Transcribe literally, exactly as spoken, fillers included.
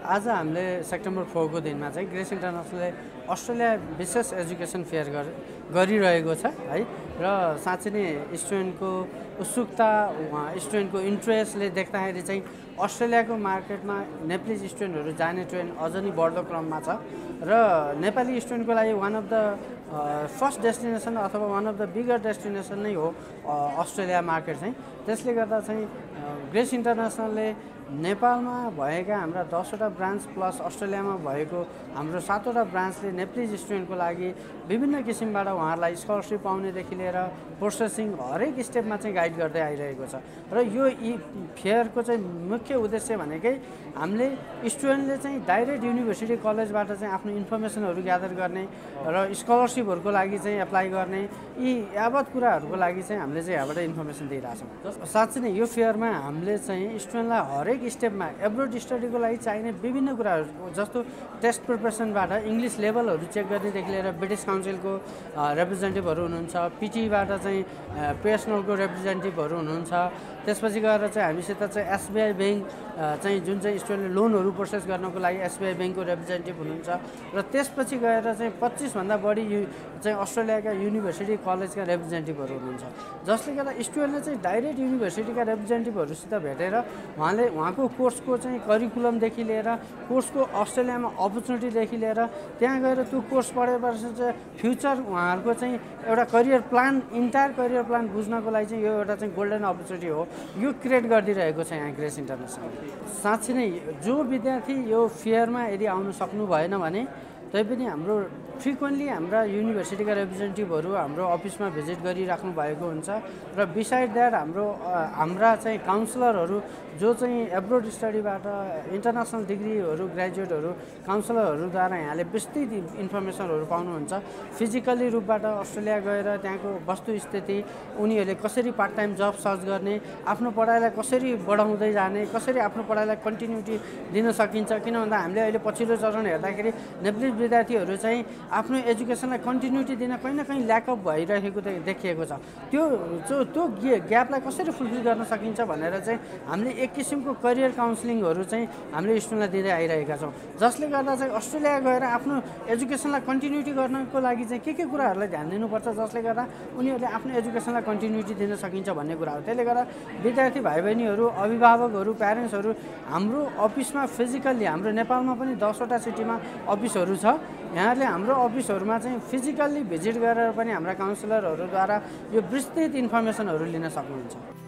आज हामीले September four को दिनमा चाहिँ ग्रेस इन्टरनेसनलले अस्ट्रेलिया विशेष एजुकेसन फेयर गरिरहेको छ है र साँच्चै नै स्टुडेन्टको उत्सुकता स्टुडेन्टको इन्ट्रेस्टले देख्दाखेरि चाहिँ अस्ट्रेलियाको मार्केटमा नेपाली स्टुडेन्टहरू जाने ट्रेन्ड अझ नै बढ्दो क्रममा छ र नेपाली स्टुडेन्टको लागि one of the first destination अथवा one of the bigger destination नै हो अस्ट्रेलिया मार्केट चाहिँ। त्यसले गर्दा चाहिँ ग्रेस इन्टरनेसनलले नेपालमा भएका हाम्रा दसवटा ब्रान्च प्लस अस्ट्रेलियामा भएको हाम्रो सातवटा ब्रान्चले नेपाली स्टुडेन्टको लागि विभिन्न किसिमबाट उहाँहरूलाई स्कलरसिप पाउनेदेखि लिएर प्रोसेसिङ हरेक स्टेपमा चाहिँ गाइड गर्दै आइरहेको छ र यो यी फेयरको चाहिँ मुख्य उद्देश्य भनेकै हामीले स्टुडेन्टले चाहिँ डाइरेक्ट युनिभर्सिटी कलेजबाट चाहिँ आफ्नो इन्फर्मेसनहरू ग्यादर गर्ने र स्कलरसिपहरूको लागि चाहिँ एप्लाई गर्ने यी यावत कुराहरूको लागि चाहिँ हामीले चाहिँ यहाँबाट इन्फर्मेसन दिइरहेछौँ। साँच्चै नै यो फेयरमा हामीले चाहिँ स्टुडेन्टलाई हरेक स्टेपमा एब्रोड स्टडीको लागि चाहिने विभिन्न कुराहरू जस्तो टेस्ट प्रिपरेसनबाट इङ्ग्लिस लेभलहरू चेक गर्नेदेखि लिएर ब्रिटिस काउन्सिलको रिप्रेजेन्टेटिभहरू हुनुहुन्छ, पिटीबाट चाहिँ पिएसएनएलको रिप्रेजेन्टेटिभहरू हुनुहुन्छ, त्यसपछि गएर चाहिँ हामीसित चाहिँ एसबिआई ब्याङ्क चाहिँ जुन चाहिँ स्टुडेन्टले लोनहरू प्रोसेस गर्नको लागि एसबिआई ब्याङ्कको रिप्रेजेन्टेटिभ हुनुहुन्छ र त्यसपछि गएर चाहिँ पच्चिसभन्दा बढी यु चाहिँ अस्ट्रेलियाका युनिभर्सिटी कलेजका रिप्रेजेन्टेटिभहरू हुनुहुन्छ, जसले गर्दा स्टुडेन्टले चाहिँ डाइरेक्ट युनिभर्सिटीका रिप्रेजेन्टेटिभहरूसित भेटेर उहाँले उहाँको कोर्सको चाहिँ करिकुलमदेखि लिएर कोर्सको अस्ट्रेलियामा अपर्च्युनिटीदेखि लिएर त्यहाँ गएर त्यो कोर्स पढेपछि चाहिँ फ्युचर उहाँहरूको चाहिँ एउटा career plan entire career plan बुझ्नको लागि चाहिँ यो एउटा चाहिँ गोल्डन अपर्च्युनिटी हो, यो क्रिएट गरिदिरहेको छ यहाँ ग्रेस इन्टरनेसनल। साँच्चै नै जो विद्यार्थी यो फेयरमा यदि आउनु सक्नु भएन भने तैपनि हाम्रो फ्रिक्वेन्टली हाम्रा युनिभर्सिटीका रिप्रेजेन्टेटिभहरू हाम्रो अफिसमा भिजिट गरिराख्नु भएको हुन्छ र बिसाइड द्याट हाम्रो हाम्रा चाहिँ काउन्सिलरहरू जो चाहिँ एब्रोड स्टडीबाट इन्टरनेसनल डिग्रीहरू ग्रेजुएटहरू काउन्सिलरहरूद्वारा यहाँले विस्तृत इन्फर्मेसनहरू पाउनुहुन्छ। फिजिकल्ली रूपबाट अस्ट्रेलिया गएर त्यहाँको वस्तुस्थिति, उनीहरूले कसरी पार्ट टाइम जब सर्च गर्ने, आफ्नो पढाइलाई कसरी बढाउँदै जाने, कसरी आफ्नो पढाइलाई कन्टिन्युटी दिन सकिन्छ, किन भन्दा हामीले अहिले पछिल्लो चरण हेर्दाखेरि नेपाली विद्यार्थीहरू चाहिँ आफ्नो एजुकेसनलाई कन्टिन्युटी दिन कहीँ न कहीँ ल्याकअप भइरहेको देखिएको छ। त्यो जो त्यो ग्यापलाई कसरी फुलफिल गर्न सकिन्छ भनेर चाहिँ हामीले एक किसिमको करियर काउन्सिलिङहरू चाहिँ हामीले स्टुडेन्टलाई दिँदै आइरहेका छौँ, जसले गर्दा चाहिँ अस्ट्रेलिया गएर आफ्नो एजुकेसनलाई कन्टिन्युटी गर्नको लागि चाहिँ के के कुराहरूलाई ध्यान दिनुपर्छ, जसले गर्दा उनीहरूले आफ्नो एजुकेसनलाई कन्टिन्युटी दिन सकिन्छ भन्ने कुरा हो। त्यसले गर्दा विद्यार्थी भाइ बहिनीहरू, अभिभावकहरू, प्यारेन्ट्सहरू हाम्रो अफिसमा फिजिकल्ली हाम्रो नेपालमा पनि दसवटा सिटीमा अफिसहरू छ, यहाँहरूले हाम्रो अफिसहरूमा चाहिँ फिजिकल्ली भिजिट गरेर पनि हाम्रा काउन्सिलरहरूद्वारा यो विस्तृत इन्फर्मेसनहरू लिन सक्नुहुन्छ।